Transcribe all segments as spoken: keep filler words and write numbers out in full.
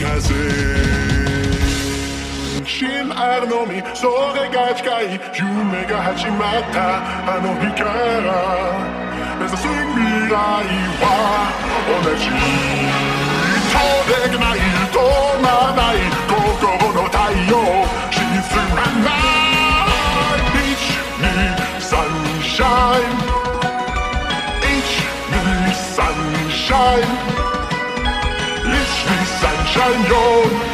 風真あるのみそれが近い夢が始まったあの日から目指す未来は同じとできない止まらない心の太陽沈まない一二三シャイン一二三シャイン一二三シャインよ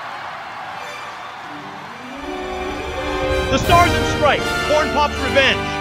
The Stars and Stripes, Corn Pop's Revenge.